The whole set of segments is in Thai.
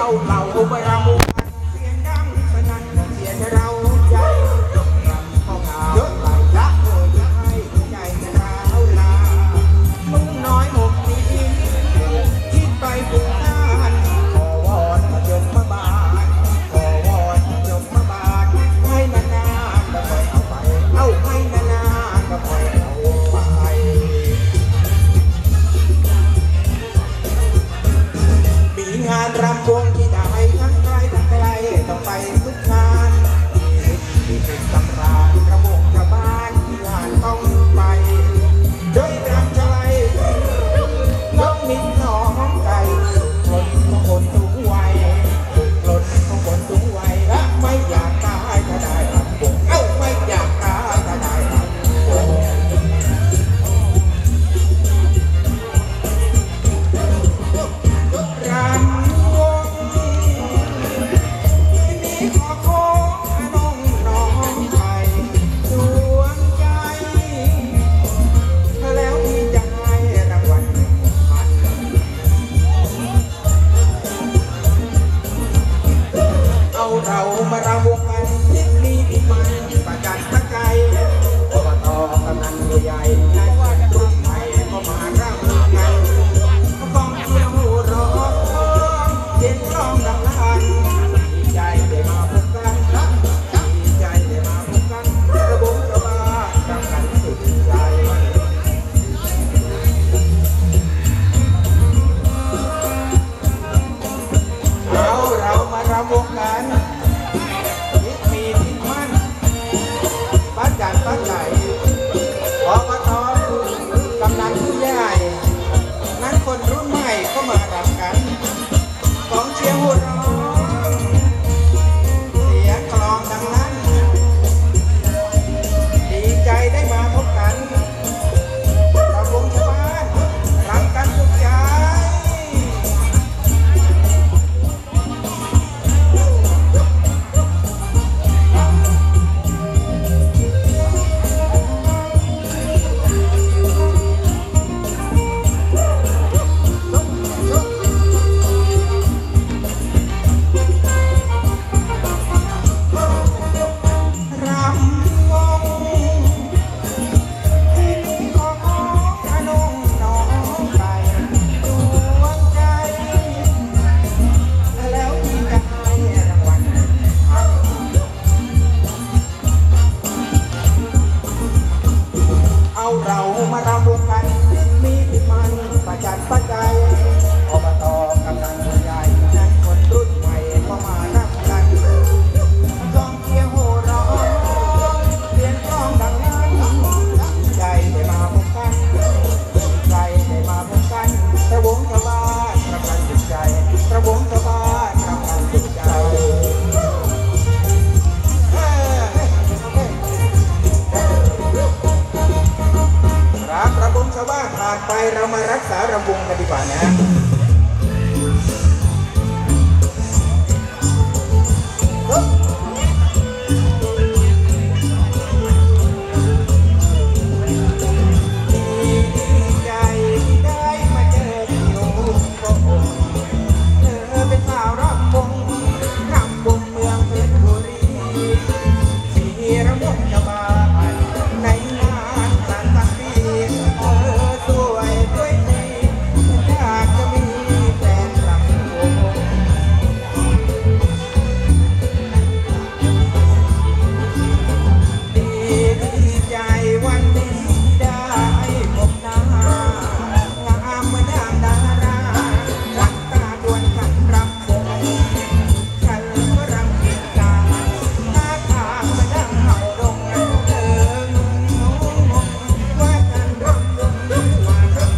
เอาเหล่าอุปรามุเสียงดังสนั่นเสียงเราใจรำเข้างามไหลละโอยให้ใจจะร้าวลานุ่งน้อยห่มนี้คิดไปถึงงานขอวอนยมมาบานขอวอนยมมาบานให้นานๆก็ปล่อยเอาไปเอาให้นานๆก็ปล่อยเอาไปมีงานรำวงที่ได้ทั้งไกลทั้งไกลต้องไปทุกงานที่เป็นตำราระวงชาวบ้านที่งานต้องไปโดยรำชะไลน้องมิ้นน้องไก่หล่นของคนสูงวัยหล่นของคนสูงวัยและไม่อยากตายถ้าได้รำวงเอ้าไม่อยากตายถ้าได้รำวงรำวงนี้ขอขอน้องน้องไทยดวงใจแล้วมีจะให้รางวัล1,000เอาเรามารำวงกันที่มีที่มันประจันตะไกอบต.กำนันผู้ใหญ่นายว่าจะรุ่นใหม่ก็มารำกันกองเชียร์หัวเราะเสียงร้องดังลั่นดีใจได้มาพบกันดีใจได้มาพบกันระบงชาวบ้านรำกันสุดใจเรามารำวงกันคิดมีทิศมั่นป้าจันป้าใหญ่อบต.กำนันผู้ใหญ่นั้นคนรุ่นใหม่ก็มารำกันกองเชียร์หัวเราะเสียงกลองดังนั้นดีใจได้มาพบกันระวงชาวบ้านรำกันสุดใจเรามารำวงกันมีที่มันประจันปัจจัยอบต.กำนันผู้ใหญ่นั้นคนรุ่นใหม่ก็มารำกันกองเชียร์โห่ร้องเสียงร้องดังนั้นดีใจได้มาพบกันดีใจได้มาพบกันระวงชาวบ้านรำกันสุดใจระวงชาวบ้านรำกันสุดใจระวงชาวบ้านผ่านไปเรามารักษารำวงกันดีกว่านะดีใจที่ได้มาเจอพี่โอ้โหเธอเป็นสาวรำวงเมืองเพชรบุรีที่ระวงชาวบ้านในงานสันตปีสวยด้วยดีอยากจะมีแฟนรำวงดีใจวันนี้ได้พบหน้างามเหมือนนางดารารักตาดวนกันรำวงฉันก็รำกินกาหน้าทางมาดังเห่าดงว่ากันรำวงว่ากัน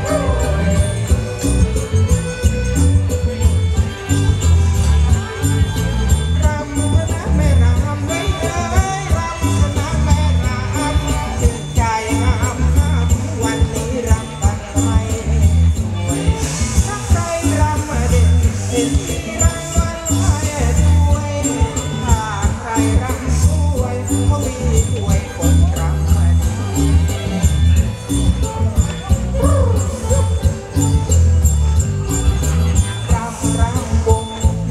รำนะแม่รำไม่เอ้ยรำนะแม่รำจึงใจงามวันนี้รำกันให้สวยถ้าใครรำเด่นมีรางวัลให้ด้วยถ้าใครรำสวยเขามีถ้วยคนรำดีรำวง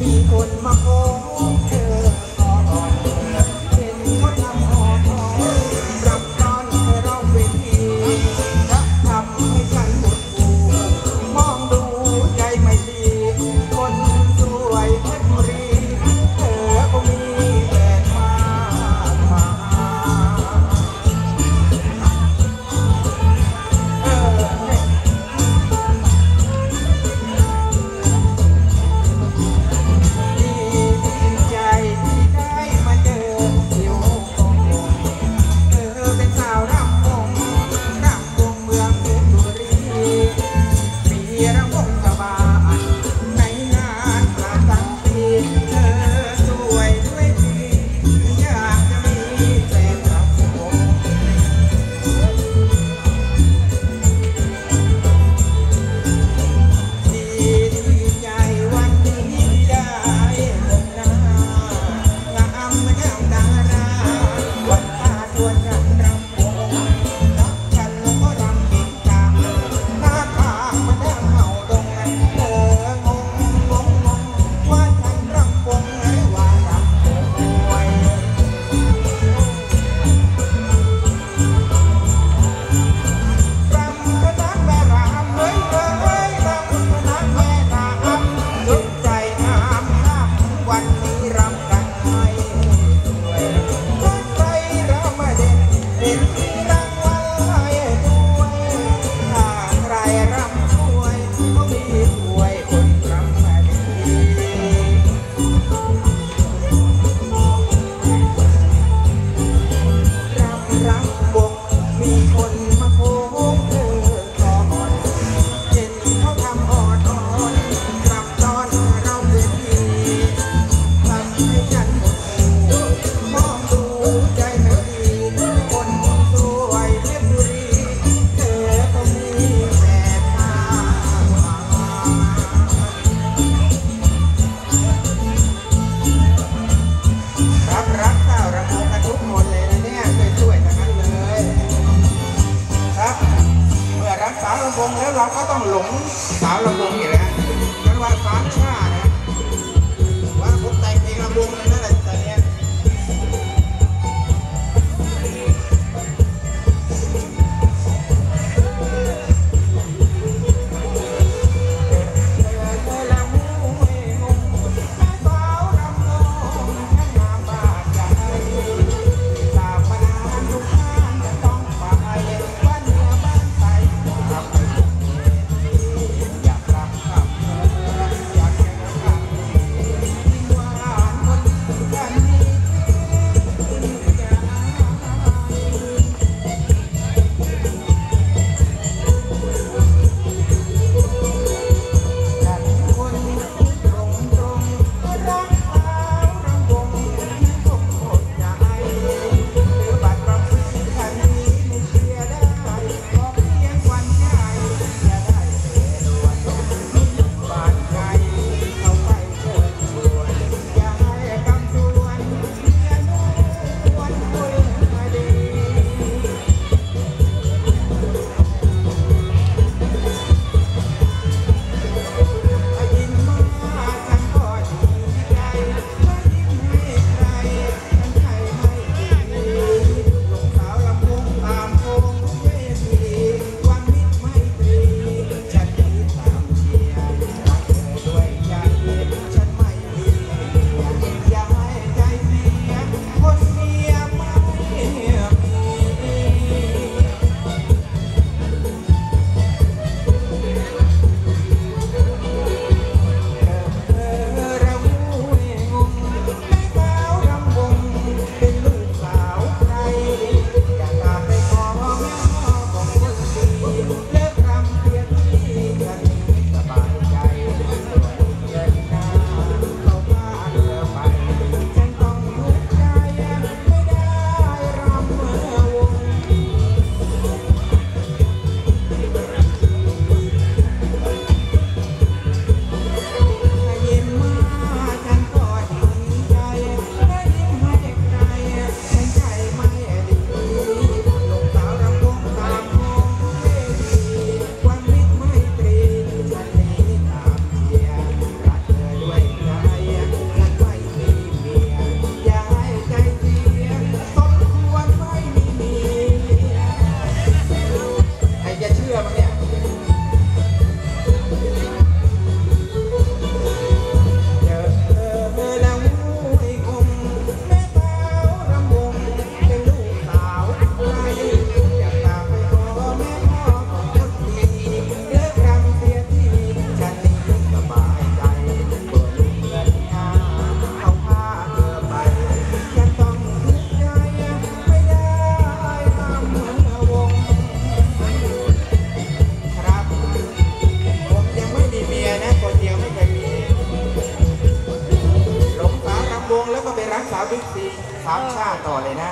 บิ๊กซีสามชาติต่อเลยนะ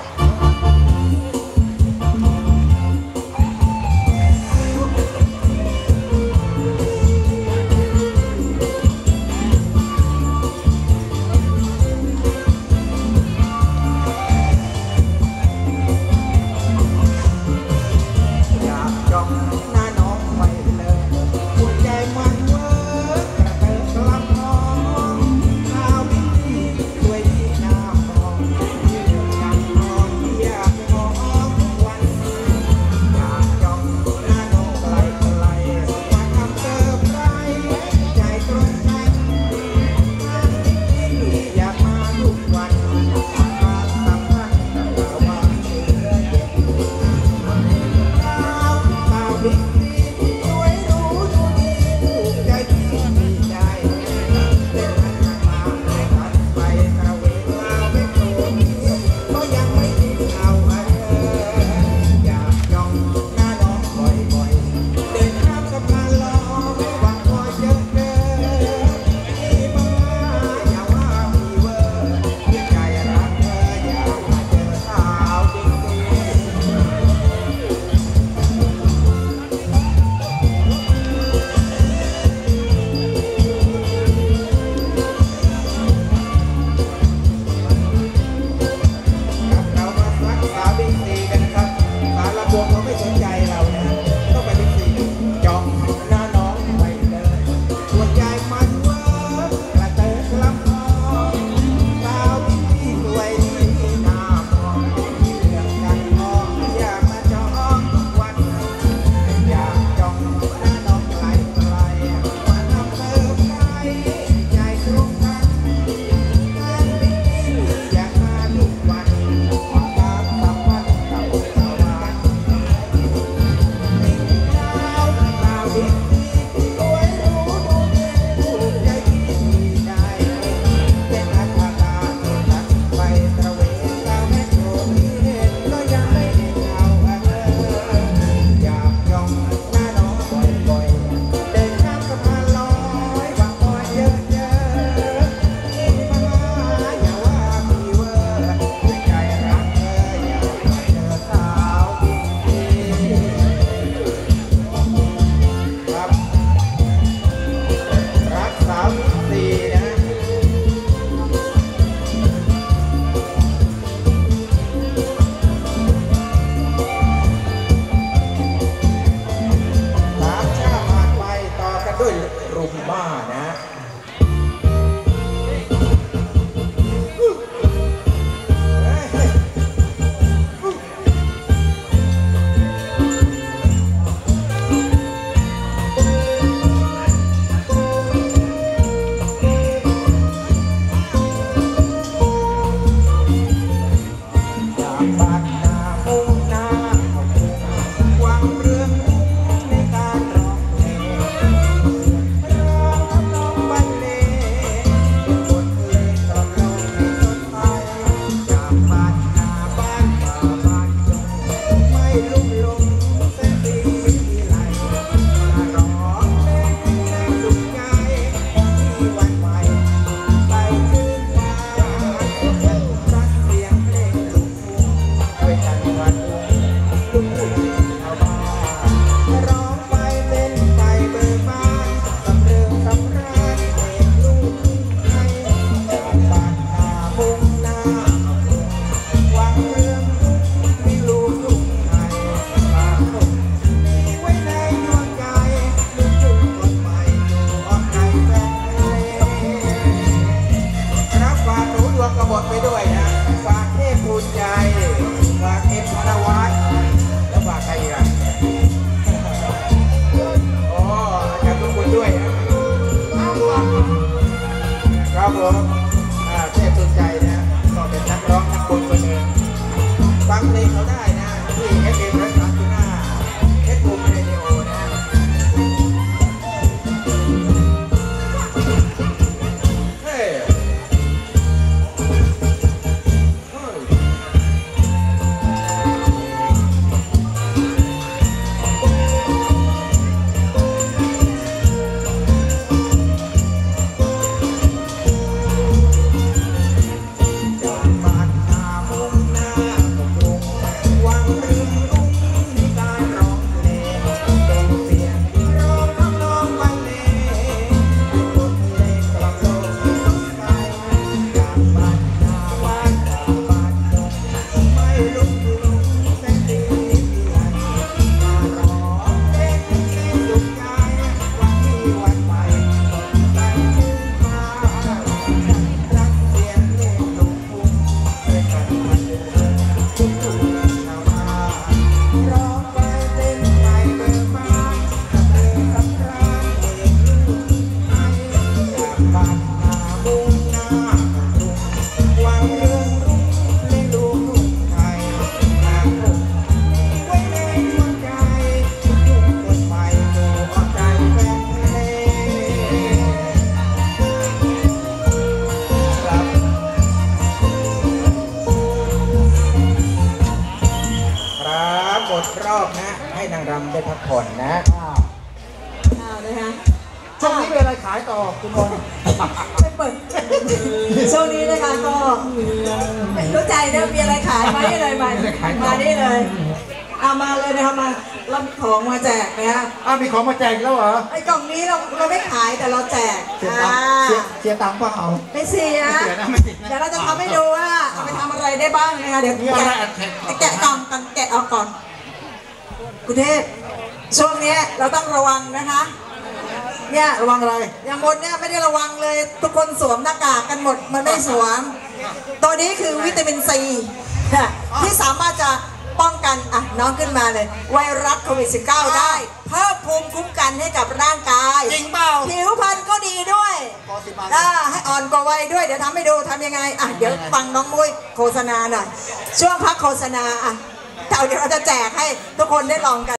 รอบนะให้นางรำได้พักผ่อนนะนะคะช่วงนี้มีอะไรขายต่อคุณบอลไม่เปิดช่วงนี้นะคะก็ไม่รู้ใจนะมีอะไรขายมาได้เลยมาได้เลยเอามาเลยนะคะมาเรามีของมาแจกนะคะมีของมาแจกแล้วเหรอไอ้กล่องนี้เราไม่ขายแต่เราแจกเสียตังค์เปล่าไม่เสียไม่เสียนะเดี๋ยวเราจะทำให้ดูว่าเอาไปทำอะไรได้บ้างนะคะเดี๋ยวมีอะไรแจกแกะกล่องกันแกะออกก่อนคุณเทพช่วงนี้เราต้องระวังนะคะเนี่ยระวังอะไรอย่างบนเนี่ยไม่ได้ระวังเลยทุกคนสวมหน้ากากกันหมดมันไม่สวมตัวนี้คือวิตามินซีที่สามารถจะป้องกันอ่ะน้องขึ้นมาเลยไวรัสโควิด -19 ได้เพิ่มภูมิคุ้มกันให้กับร่างกายจริงเปล่าผิวพรรณก็ดีด้วยให้อ่อนกว่าวัยด้วยเดี๋ยวทำให้ดูทำยังไงอ่ะเดี๋ยวฟังน้องมุ้ยโฆษณาหน่อยช่วงพักโฆษณาอ่ะเดี๋ยวเราจะแจกให้ทุกคนได้ลองกัน